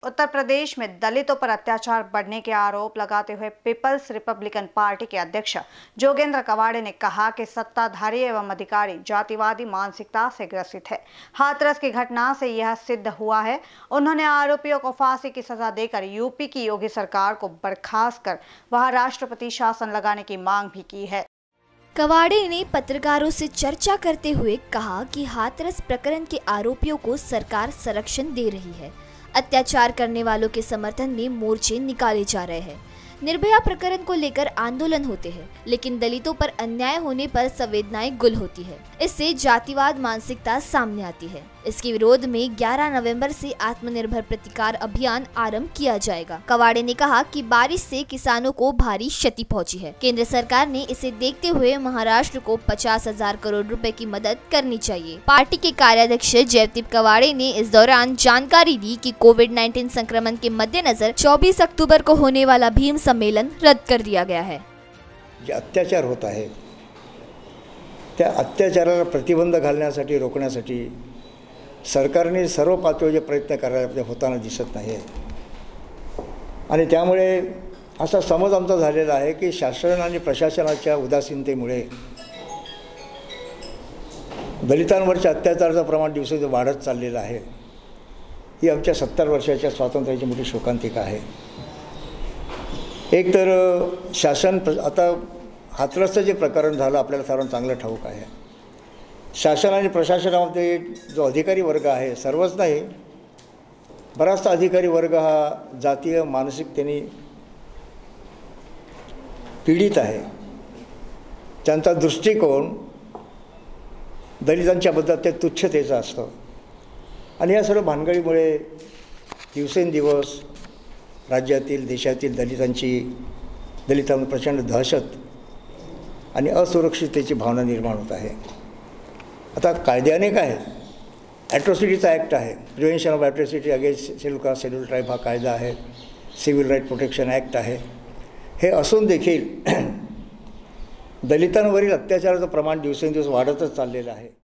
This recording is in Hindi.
उत्तर प्रदेश में दलितों पर अत्याचार बढ़ने के आरोप लगाते हुए पीपल्स रिपब्लिकन पार्टी के अध्यक्ष जोगेंद्र कवाड़े ने कहा कि सत्ताधारी एवं अधिकारी जातिवादी मानसिकता से ग्रसित है। हाथरस की घटना से यह सिद्ध हुआ है। उन्होंने आरोपियों को फांसी की सजा देकर यूपी की योगी सरकार को बर्खास्त कर वहां राष्ट्रपति शासन लगाने की मांग भी की है। कवाड़े ने पत्रकारों से चर्चा करते हुए कहा कि हाथरस प्रकरण के आरोपियों को सरकार संरक्षण दे रही है। अत्याचार करने वालों के समर्थन में मोर्चे निकाले जा रहे हैं। निर्भया प्रकरण को लेकर आंदोलन होते हैं, लेकिन दलितों पर अन्याय होने पर संवेदनाएं गुल होती है। इससे जातिवाद मानसिकता सामने आती है। इसके विरोध में 11 नवंबर से आत्मनिर्भर प्रतिकार अभियान आरंभ किया जाएगा। कवाड़े ने कहा कि बारिश से किसानों को भारी क्षति पहुंची है। केंद्र सरकार ने इसे देखते हुए महाराष्ट्र को 50,000 करोड़ रुपए की मदद करनी चाहिए। पार्टी के कार्याध्यक्ष जयदीप कवाड़े ने इस दौरान जानकारी दी कि कोविड-19 संक्रमण के मद्देनजर 24 अक्टूबर को होने वाला भीम सम्मेलन रद्द कर दिया गया है। जे अत्याचार होत आहे त्या अत्याचाराला प्रतिबंध घालण्यासाठी रोखण्यासाठी सरकारने सर्व पातळीवर प्रयत्न करायला होताना दिसत नाही आणि त्यामुळे असा समज आमचा झालेला आहे की शासन आणि प्रशासनाच्या उदासीनतेमुळे दलितांवरच्या अत्याचाराचं प्रमाण दिवसेंदिवस वाढत चाललेलं आहे। ही आमच्या 70 वर्षाच्या स्वातंत्र्याची मोठी शोकांतिका आहे। एक तर शासन आता हाथरसचं जे प्रकरण झालं आपल्याला सर्वांना चांगलं ठाऊक आहे। शासन आणि प्रशासनामध्ये जो अधिकारी वर्ग आहे, सर्वच नाही बराचसा अधिकारी वर्ग हा जातीय मानसिकतेने पीडित आहे। त्यांचा दृष्टिकोन दलितांच्याबद्दल ते तुच्छतेचा असतो आणि या सर्व भानगडीमुळे दिवसेंदिवस राज्यातील देशातील दलितांवर प्रचंड दहशत आणि असुरक्षिततेची भावना निर्माण होत आहे। आता कायदे अनेक आहेत। ॲट्रॉसिटीचा ॲक्ट आहे, prevention of atrocity against schedule caste schedule tribe हा कायदा आहे, सिव्हिल राईट प्रोटेक्शन ॲक्ट आहे। हे असून देखील दलितांवरील अत्याचाराचं प्रमाण दिवसेंदिवस वाढतच चाललेलं आहे।